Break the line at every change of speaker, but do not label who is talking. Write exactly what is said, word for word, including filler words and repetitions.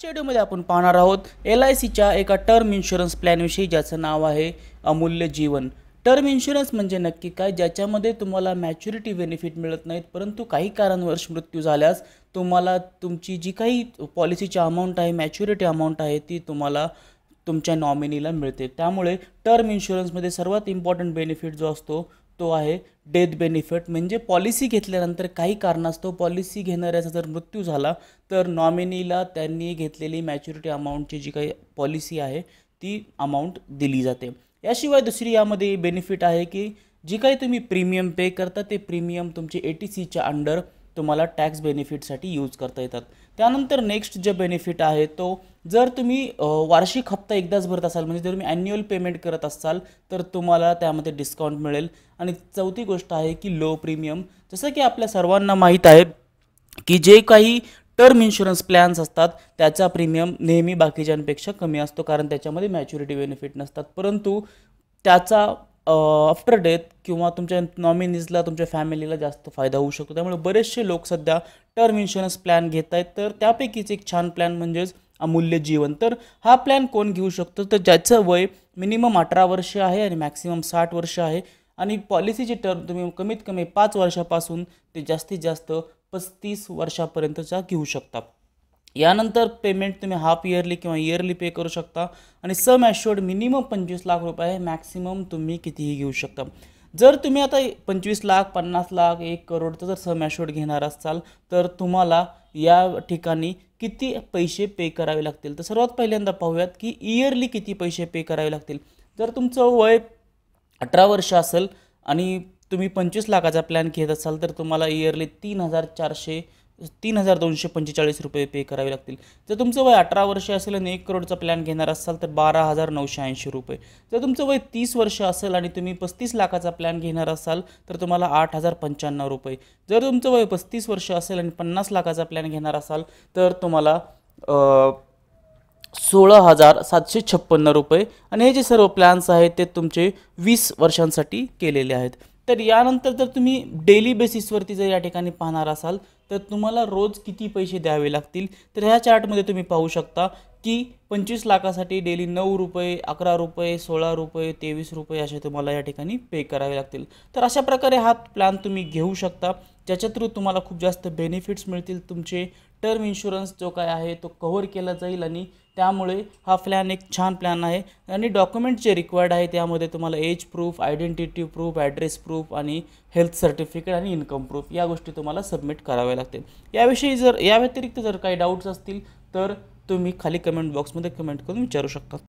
आजच्या व्हिडिओमध्ये आपण पाहणार आहोत एल आय सीच्या एका टर्म इन्शुरन्स प्लॅनविषयी, ज्याचं नाव आहे अमूल्य जीवन। टर्म इन्शुरन्स म्हणजे नक्की काय, ज्याच्यामध्ये तुम्हाला मॅच्युरिटी बेनिफिट मिळत नाहीत, परंतु काही कारणवश मृत्यू झाल्यास तुम्हाला तुमची जी काही पॉलिसीची अमाऊंट आहे, मॅच्युरिटी अमाऊंट आहे, ती तुम्हाला तुमच्या नॉमिनीला मिळते। त्यामुळे टर्म इन्शुरन्समध्ये सर्वात इम्पॉर्टंट बेनिफिट जो असतो तो आहे डेथ बेनिफिट। म्हणजे पॉलिसी घेतल्यानंतर काही कारणास्तव पॉलिसी घेणाऱ्याचा जर मृत्यू झाला तर नॉमिनीला त्यांनी घेतलेली मॅच्युरिटी अमाऊंटची जी काही पॉलिसी आहे ती अमाऊंट दिली जाते। याशिवाय दुसरी यामध्ये बेनिफिट आहे की जी काही तुम्ही प्रीमियम पे करता ते प्रीमियम तुमचे ए टी सीच्या अंडर तुम्हाला टॅक्स बेनिफिटसाठी यूज करता येतात। त्यानंतर नेक्स्ट जे बेनिफिट आहे तो जर तुम्ही वार्षिक हप्ता एकदाच भरत असाल, म्हणजे जर तुम्ही ॲन्युअल पेमेंट करत असाल तर तुम्हाला त्यामध्ये डिस्काउंट मिळेल। आणि चौथी गोष्ट आहे की लो प्रीमियम। जसं की आपल्या सर्वांना माहीत आहे की जे काही टर्म इन्शुरन्स प्लॅन्स असतात त्याचा प्रीमियम नेहमी बाकीच्यांपेक्षा कमी असतो, कारण त्याच्यामध्ये मॅच्युरिटी बेनिफिट नसतात, परंतु त्याचा आफ्टर डेथ किंवा तुमच्या नॉमिनीजला तुमच्या फॅमिलीला जास्त फायदा होऊ शकतो। त्यामुळे बरेचसे लोक सध्या टर्म इन्शुरन्स प्लॅन घेत आहेत, तर त्यापैकीच एक छान प्लॅन म्हणजेच अमूल्य जीवन। तर हा प्लॅन कोण घेऊ शकतो, तर ज्याचं वय मिनिमम अठरा वर्ष आहे आणि मॅक्सिमम साठ वर्ष आहे, आणि पॉलिसीची टर्म तुम्ही कमीत कमी पाच वर्षापासून ते जास्तीत जास्त पस्तीस वर्षापर्यंतचा घेऊ शकता। यानंतर पेमेंट तुम्ही हाफ इयरली किंवा इयरली पे करू शकता, आणि सम ॲश्युअर्ड मिनिमम पंचवीस लाख रुपये आहे, मॅक्सिमम तुम्ही कितीही घेऊ शकता। जर तुम्ही आता पंचवीस लाख पन्नास लाख एक करोडचं जर सम ॲश्युअर्ड घेणार असाल तर तुम्हाला या ठिकाणी किती पैसे पे करावे लागतील, तर सर्वात पहिल्यांदा पाहूयात की इयरली किती पैसे पे करावे लागतील। जर तुमचं वय अठरा वर्ष असेल आणि तुम्ही पंचवीस लाखाचा प्लॅन घेत असाल तर तुम्हाला इयरली तीन हजार चारशे तीन हजार दोनशे पंचेचाळीस रुपये पे करावे लागतील। जर तुमचं वय अठरा वर्ष असेल आणि एक करोडचा प्लॅन घेणार असाल तर बारा हजार नऊशे ऐंशी रुपये। जर तुमचं वय तीस वर्ष असेल आणि तुम्ही पस्तीस लाखाचा प्लॅन घेणार असाल तर तुम्हाला आठ हजार पंच्याण्णव रुपये। जर तुमचं वय पस्तीस वर्ष असेल आणि पन्नास लाखाचा प्लॅन घेणार असाल तर तुम्हाला सोळा हजार सातशे छप्पन्न रुपये। आणि हे जे सर्व प्लॅन्स आहेत ते तुमचे वीस वर्षांसाठी केलेले आहेत। तर यानंतर जर तुम्ही डेली बेसिसवरती जर या ठिकाणी पाहणार असाल तर तुम्हाला रोज किती पैसे द्यावे लागतील, तर ह्या चार्टमध्ये तुम्ही पाहू शकता की पंचवीस लाखासाठी डेली नऊ रुपये अकरा रुपये सोळा रुपये तेवीस रुपये असे तुम्हाला या ठिकाणी पे करावे लागतील। तर अशा प्रकारे हा प्लॅन तुम्ही घेऊ शकता, ज्याच्या थ्रू तुम्हाला खूप जास्त बेनिफिट्स मिळतील। तुमचे टर्म इन्शुरन्स जो काय आहे तो कव्हर केला जाईल, आणि त्यामुळे हा प्लॅन एक छान प्लॅन आहे। आणि डॉक्युमेंट जे रिक्वायर्ड आहे त्यामध्ये तुम्हाला age proof, identity proof, address proof आणि हेल्थ सर्टिफिकेट आणि इन्कम प्रूफ या गोष्टी तुम्हाला सबमिट कराव्या लागतील। याविषयी जर या व्यतिरिक्त जर काही डाऊट्स असतील तर तुम्ही खाली कमेंट बॉक्समध्ये कमेंट करून विचारू शकता।